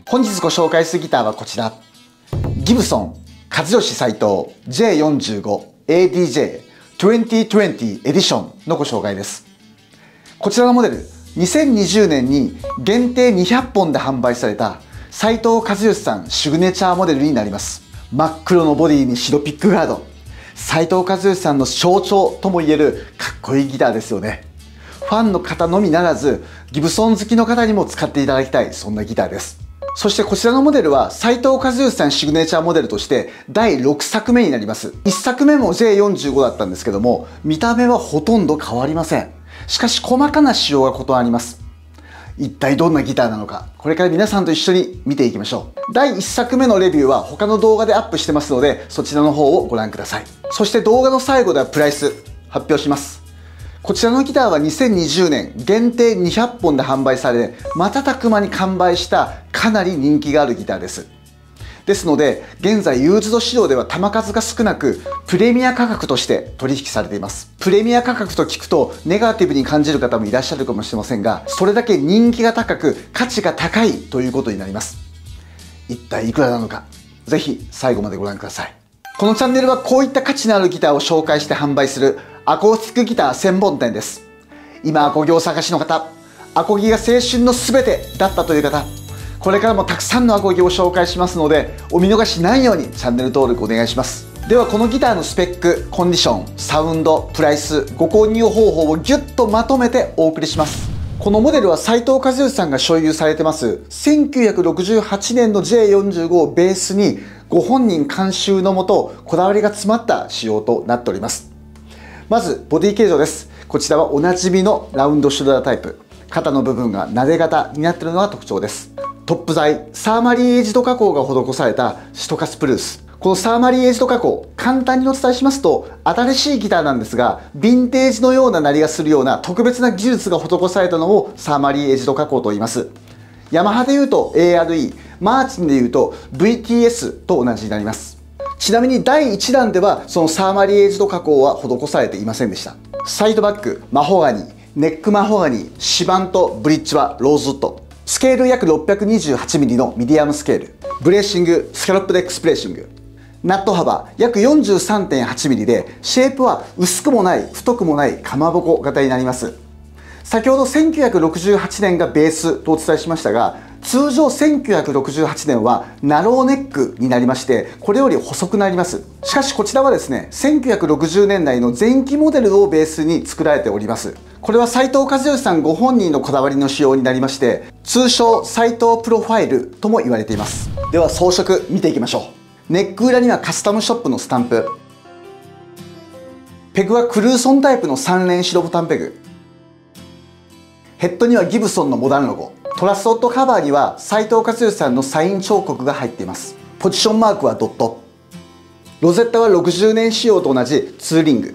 本日ご紹介するギターはこちら。ギブソン和義斎藤 J45ADJ 2020エディションのご紹介です。こちらのモデル、2020年に限定200本で販売された斎藤和義さんシグネチャーモデルになります。真っ黒のボディに白ピックガード。斎藤和義さんの象徴ともいえるかっこいいギターですよね。ファンの方のみならず、ギブソン好きの方にも使っていただきたい、そんなギターです。そしてこちらのモデルは斎藤和義さんシグネチャーモデルとして第6作目になります。1作目も J45 だったんですけども、見た目はほとんど変わりません。しかし細かな仕様が異なります。一体どんなギターなのか、これから皆さんと一緒に見ていきましょう。第1作目のレビューは他の動画でアップしてますので、そちらの方をご覧ください。そして動画の最後ではプライス発表します。こちらのギターは2020年限定200本で販売され、瞬く間に完売したかなり人気があるギターです。ですので、現在ユーズド市場では弾数が少なく、プレミア価格として取引されています。プレミア価格と聞くとネガティブに感じる方もいらっしゃるかもしれませんが、それだけ人気が高く価値が高いということになります。一体いくらなのか、ぜひ最後までご覧ください。このチャンネルはこういった価値のあるギターを紹介して販売するアコースティックギター専門店です。今アコギをお探しの方、アコギが青春の全てだったという方、これからもたくさんのアコギを紹介しますので、お見逃しないようにチャンネル登録お願いします。ではこのギターのスペック、コンディション、サウンド、プライス、ご購入方法をギュッとまとめてお送りします。このモデルは斎藤和義さんが所有されてます1968年の J45 をベースにご本人監修のもとこだわりが詰まった仕様となっております。まずボディ形状です。こちらはおなじみのラウンドショルダータイプ、肩の部分が撫で型になっているのが特徴です。トップ材サーマリーエイジド加工が施されたシトカスプルース。このサーマリーエイジド加工、簡単にお伝えしますと、新しいギターなんですが、ヴィンテージのような鳴りがするような特別な技術が施されたのをサーマリーエイジド加工と言います。ヤマハでいうと ARE、マーチンでいうと VTS と同じになります。ちなみに第1弾ではそのサーマリーエイジド加工は施されていませんでした。サイドバック、マホガニー、ネックマホガニー、指板とブリッジはローズウッド。スケール約 628mm のミディアムスケール。ブレーシング、スキャロップデックスプレーシング。ナット幅約 43.8mm で、シェイプは薄くもない太くもないかまぼこ型になります。先ほど1968年がベースとお伝えしましたが、通常1968年はナローネックになりまして、これより細くなります。しかしこちらはですね、1960年代の前期モデルをベースに作られております。これは斎藤和義さんご本人のこだわりの仕様になりまして、通称斎藤プロファイルとも言われています。では装飾見ていきましょう。ネック裏にはカスタムショップのスタンプ。ペグはクルーソンタイプの3連白ボタンペグ。ヘッドにはギブソンのモダンロゴ。トラスオットカバーには斎藤和義さんのサイン彫刻が入っています。ポジションマークはドット。ロゼッタは60年仕様と同じツーリング。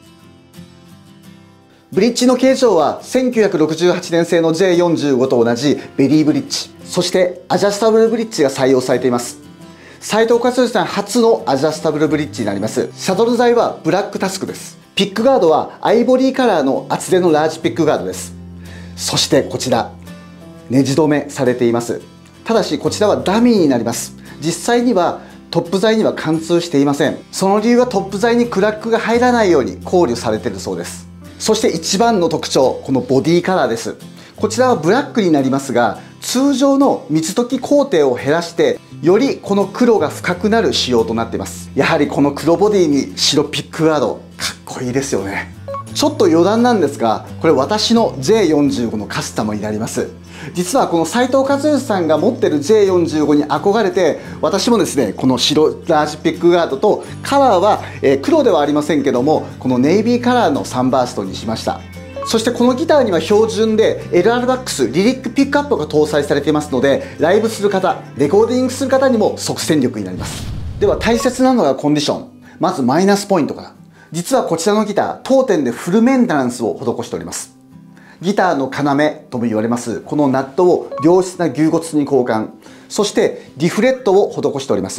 ブリッジの形状は1968年製の J45 と同じベリーブリッジ。そしてアジャスタブルブリッジが採用されています。斎藤和義さん初のアジャスタブルブリッジになります。サドル材はブラックタスクです。ピックガードはアイボリーカラーの厚手のラージピックガードです。そしてこちら、ネジ止めされています。ただしこちらはダミーになります。実際にはトップ材には貫通していません。その理由はトップ材にクラックが入らないように考慮されているそうです。そして一番の特徴、このボディカラーです。こちらはブラックになりますが、通常の水溶き工程を減らしてよりこの黒が深くなる仕様となっています。やはりこの黒ボディに白ピックガード、かっこいいですよね。ちょっと余談なんですが、これ私の J45 のカスタムになります。実はこの斎藤和義さんが持ってる J45 に憧れて、私もですねこの白ラージピックガードとカラーは、黒ではありませんけども、このネイビーカラーのサンバーストにしました。そしてこのギターには標準で LR-BAX リリックピックアップが搭載されていますので、ライブする方、レコーディングする方にも即戦力になります。では大切なのがコンディション。まずマイナスポイントから。実はこちらのギター、当店でフルメンテナンスを施しております。ギターの要とも言われますこのナットを良質な牛骨に交換、そしてリフレットを施しております。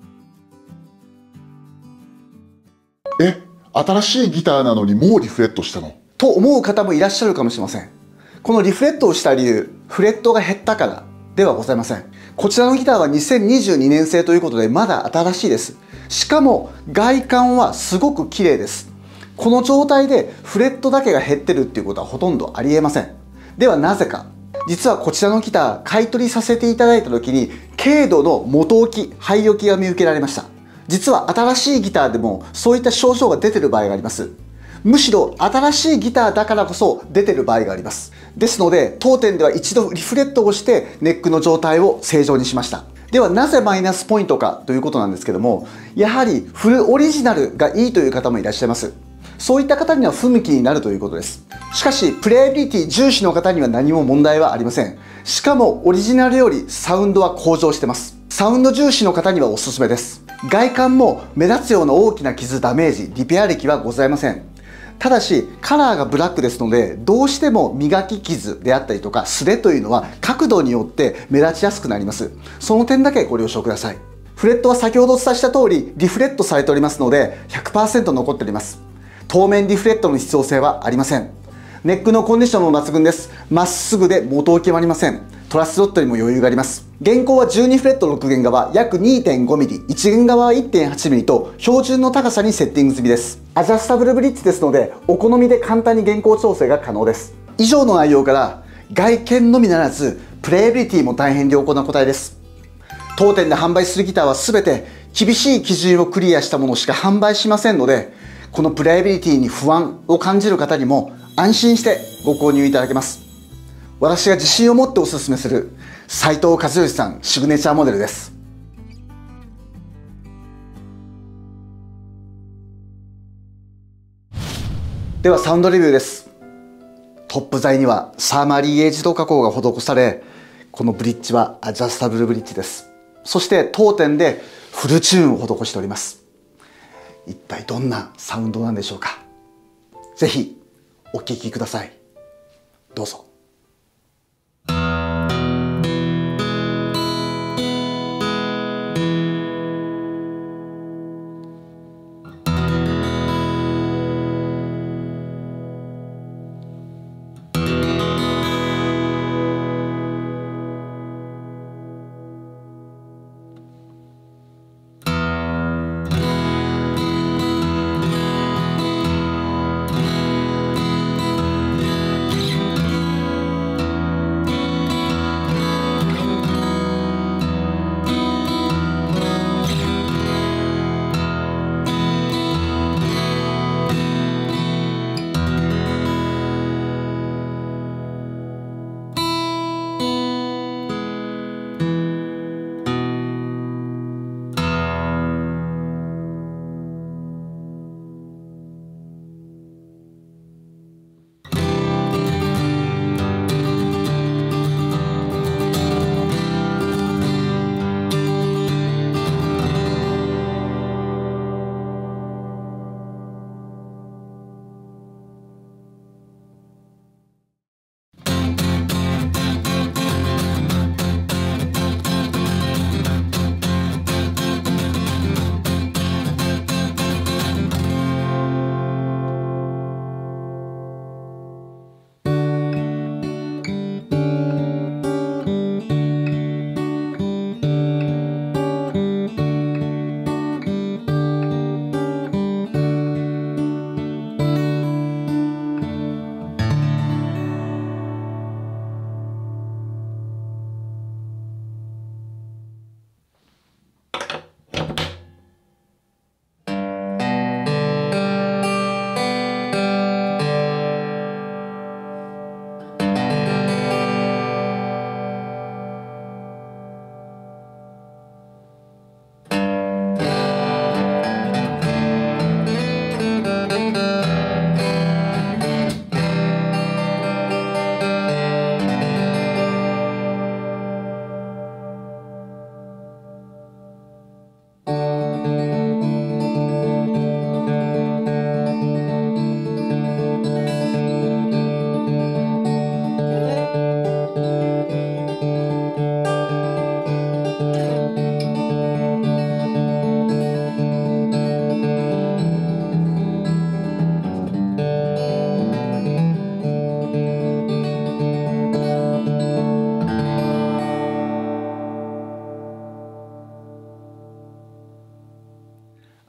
新しいギターなのにもうリフレットしたの？ と思う方もいらっしゃるかもしれません。このリフレットをした理由、フレットが減ったからではございません。 こちらのギターは2022年製ということでまだ新しいです。しかも外観はすごく綺麗です。この状態でフレットだけが減ってるっていうことはほとんどありえません。ではなぜか。実はこちらのギター買い取りさせていただいた時に軽度の元置き、廃置きが見受けられました。実は新しいギターでもそういった症状が出てる場合があります。むしろ新しいギターだからこそ出てる場合があります。ですので当店では一度リフレットをしてネックの状態を正常にしました。ではなぜマイナスポイントかということなんですけども、やはりフルオリジナルがいいという方もいらっしゃいます。そういった方には不向きになるということです。しかしプレイアビリティ重視の方には何も問題はありません。しかもオリジナルよりサウンドは向上してます。サウンド重視の方にはおすすめです。外観も目立つような大きな傷、ダメージ、リペア歴はございません。ただしカラーがブラックですので、どうしても磨き傷であったりとか擦れというのは角度によって目立ちやすくなります。その点だけご了承ください。フレットは先ほどお伝えした通りリフレットされておりますので 100% 残っております。当面リフレットの必要性はありません。ネックのコンディションも抜群です。まっすぐで元置きもありません。トラスドットにも余裕があります。現行は12フレット6弦側約 2.5mm、1弦側は 1.8mm と標準の高さにセッティング済みです。アジャスタブルブリッジですのでお好みで簡単に弦高調整が可能です。以上の内容から外見のみならずプレイアビリティも大変良好な答えです。当店で販売するギターは全て厳しい基準をクリアしたものしか販売しませんので、このプレイアビリティに不安を感じる方にも安心してご購入いただけます。私が自信を持ってお勧めする斉藤和義さんシグネチャーモデルです。ではサウンドレビューです。トップ材にはサーマリーエイジド加工が施され、このブリッジはアジャスタブルブリッジです。そして当店でフルチューンを施しております。一体どんなサウンドなんでしょうか。ぜひお聴きください。どうぞ。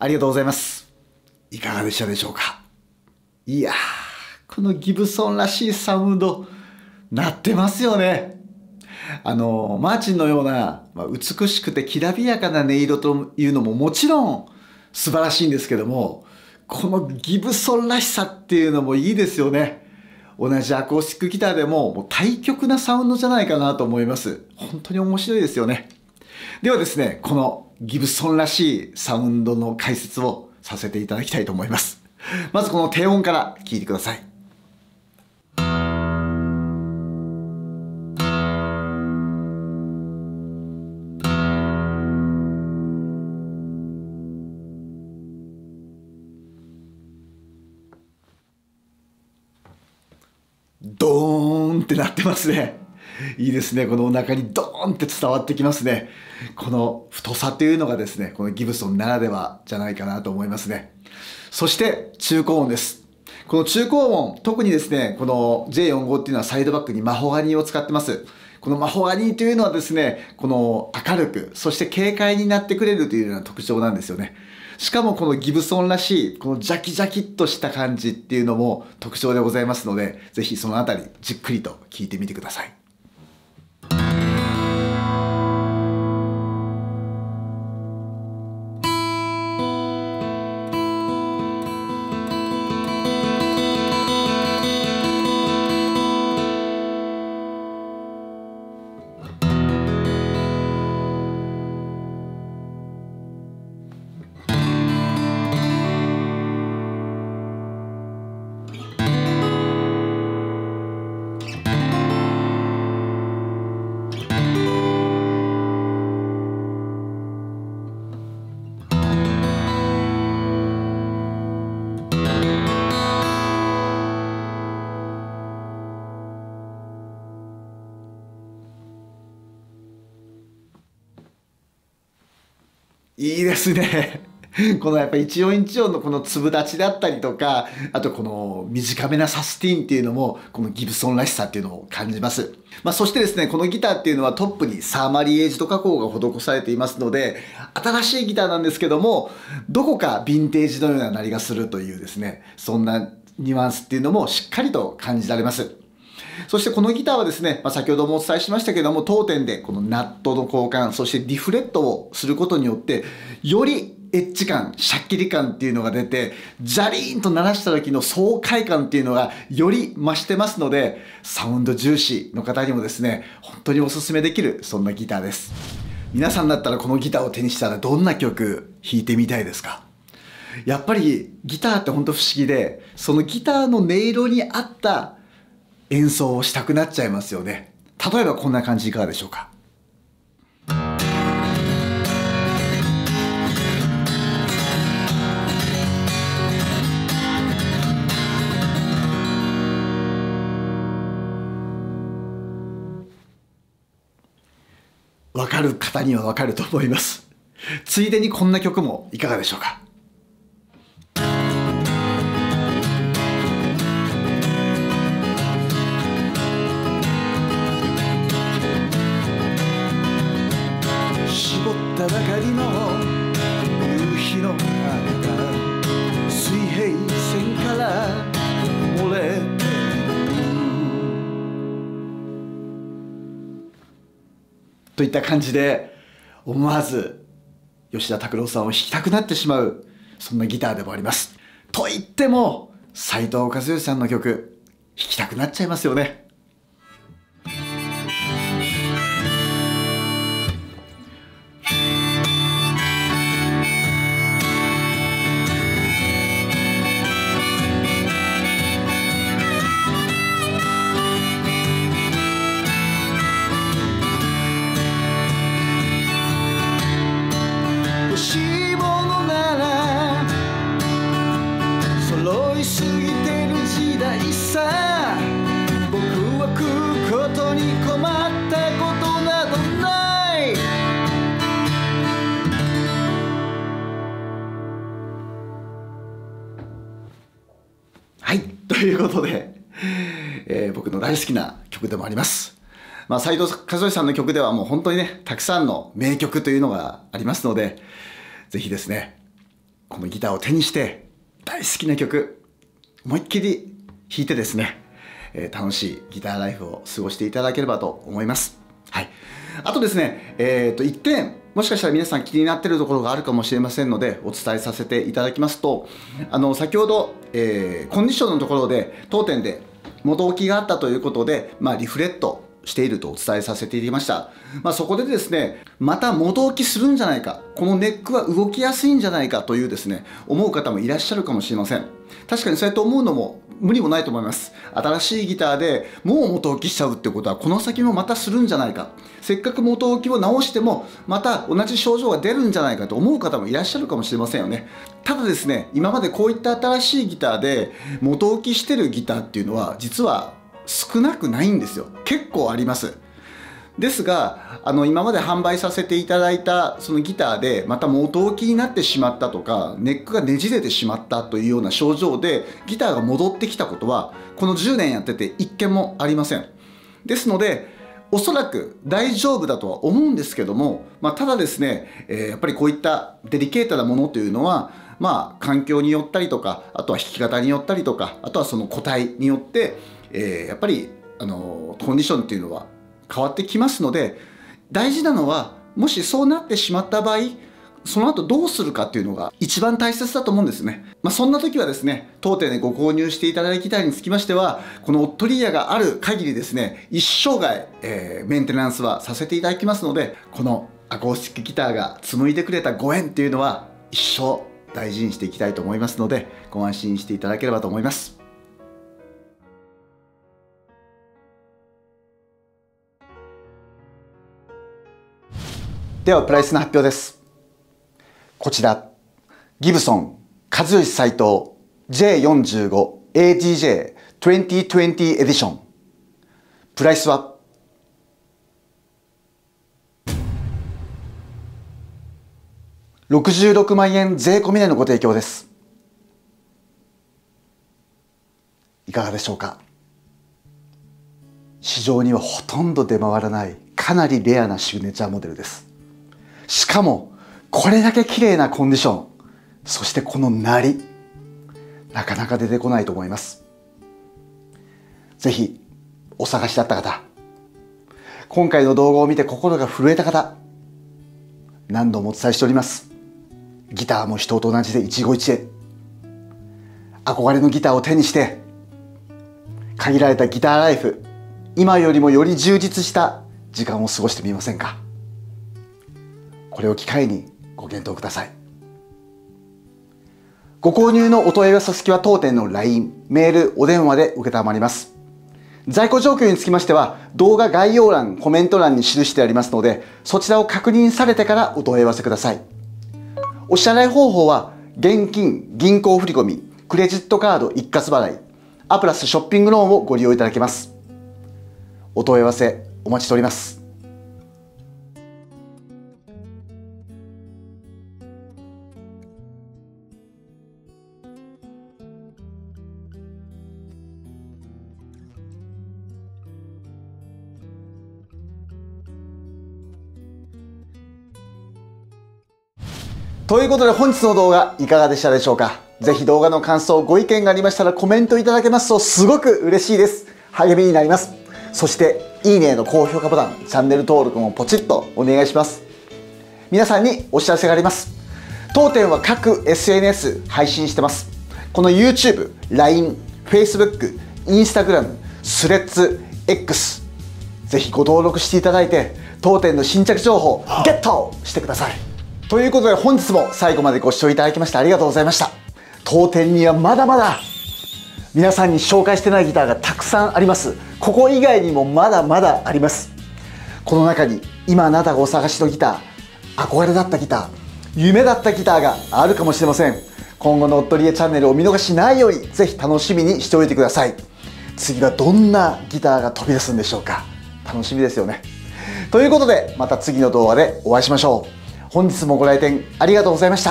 ありがとうございます。いかがでしたでしょうか。いやー、このギブソンらしいサウンド、鳴ってますよね。マーチンのような、美しくてきらびやかな音色というのももちろん素晴らしいんですけども、このギブソンらしさっていうのもいいですよね。同じアコースティックギターでも対極なサウンドじゃないかなと思います。本当に面白いですよね。ではですね、このギブソンらしいサウンドの解説をさせていただきたいと思います。まずこの低音から聴いてください。ドーンってなってますね。いいですね。このお腹にドーンって伝わってきますね。この太さというのがですね、このギブソンならではじゃないかなと思いますね。そして中高音です。この中高音、特にですね、この J45 っていうのはサイドバックにマホガニーを使ってます。このマホガニーというのはですね、この明るく、そして軽快になってくれるというような特徴なんですよね。しかもこのギブソンらしい、このジャキジャキっとした感じっていうのも特徴でございますので、ぜひそのあたりじっくりと聞いてみてください。いいですね。このやっぱ一音一音のこの粒立ちだったりとか、あとこの短めなサスティーンっていうのも、このギブソンらしさっていうのを感じます。そしてですね、このギターっていうのはトップにサーマリーエイジド加工が施されていますので、新しいギターなんですけども、どこかヴィンテージのような鳴りがするというですね、そんなニュアンスっていうのもしっかりと感じられます。そしてこのギターはですね、先ほどもお伝えしましたけども、当店でこのナットの交換、そしてリフレットをすることによって、よりエッジ感、シャッキリ感っていうのが出て、ジャリーンと鳴らした時の爽快感っていうのがより増してますので、サウンド重視の方にもですね、本当にお勧めできる、そんなギターです。皆さんだったらこのギターを手にしたらどんな曲弾いてみたいですか？やっぱりギターって本当不思議で、そのギターの音色に合った演奏をしたくなっちゃいますよね。例えばこんな感じいかがでしょうか。わかる方にはわかると思います。ついでにこんな曲もいかがでしょうか。絞ったばかりの夕日の中、水平線から漏れてといった感じで、思わず吉田拓郎さんを弾きたくなってしまう、そんなギターでもあります。と言っても斉藤和義さんの曲弾きたくなっちゃいますよね。欲しいものなら揃いすぎてる時代さ、僕は食うことに困ったことなどない。はい、ということで、僕の大好きな曲でもあります。斉藤和義さんの曲ではもう本当にね、たくさんの名曲というのがありますので、ぜひですね、 このギターを手にして大好きな曲思いっきり弾いてですね、楽しいギターライフを過ごしていただければと思います。はい。あとですね、一点もしかしたら皆さん気になっているところがあるかもしれませんのでお伝えさせていただきますと、先ほど、コンディションのところで当店で元置きがあったということで、リフレットしているとお伝えさせていただきました。そこでですね、また元置きするんじゃないか、このネックは動きやすいんじゃないかというですね、思う方もいらっしゃるかもしれません。確かにそうやって思うのも無理もないと思います。新しいギターでもう元置きしちゃうってことはこの先もまたするんじゃないか、せっかく元置きを直してもまた同じ症状が出るんじゃないかと思う方もいらっしゃるかもしれませんよね。ただですね、今までこういった新しいギターで元置きしてるギターっていうのは実は少なくないんですよ。結構あります。ですが、今まで販売させていただいたそのギターでまた元置きになってしまったとか、ネックがねじれてしまったというような症状でギターが戻ってきたことはこの10年やってて一件もありません。ですのでおそらく大丈夫だとは思うんですけども、ただですね、やっぱりこういったデリケートなものというのは環境によったりとか、あとは弾き方によったりとか、あとはその個体によって、やっぱりコンディションっていうのは変わってきますので、大事なのはもしそうなってしまった場合その後どうするかっていうのが一番大切だと思うんですね。そんな時はですね、当店でご購入していただいたギターにつきましてはこのオットリーヤがある限りですね、一生涯、メンテナンスはさせていただきますので、このアコースティックギターが紡いでくれたご縁っていうのは一生大事にしていきたいと思いますので、ご安心していただければと思います。ではプライスの発表です。こちらギブソン和義斎藤 J45ATJ2020 エディション、プライスは66万円税込みでのご提供です。いかがでしょうか。市場にはほとんど出回らないかなりレアなシグネチャーモデルです。しかもこれだけ綺麗なコンディション、そしてこの鳴り、なかなか出てこないと思います。ぜひお探しだった方、今回の動画を見て心が震えた方、何度もお伝えしております。ギターも人と同じで一期一会、憧れのギターを手にして限られたギターライフ、今よりもより充実した時間を過ごしてみませんか。これを機会にご検討ください。ご購入のお問い合わせ先は当店の LINE、メール、お電話で承ります。在庫状況につきましては動画概要欄、コメント欄に記してありますので、そちらを確認されてからお問い合わせください。お支払い方法は現金、銀行振込、クレジットカード一括払い、アプラスショッピングローンをご利用いただけます。お問い合わせお待ちしております。ということで本日の動画いかがでしたでしょうか。ぜひ動画の感想、ご意見がありましたらコメントいただけますとすごく嬉しいです。励みになります。そしていいねの高評価ボタン、チャンネル登録もポチッとお願いします。皆さんにお知らせがあります。当店は各 SNS 配信してます。この YouTube、LINE、Facebook、Instagram、スレッズ、X、ぜひご登録していただいて当店の新着情報ゲットしてください。ということで本日も最後までご視聴いただきましてありがとうございました。当店にはまだまだ皆さんに紹介してないギターがたくさんあります。ここ以外にもまだまだあります。この中に今あなたがお探しのギター、憧れだったギター、夢だったギターがあるかもしれません。今後のオットリエチャンネルを見逃しないようにぜひ楽しみにしておいてください。次はどんなギターが飛び出すんでしょうか。楽しみですよね。ということでまた次の動画でお会いしましょう。本日もご来店ありがとうございました。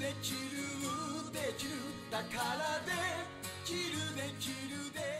できるできるだからできるできるで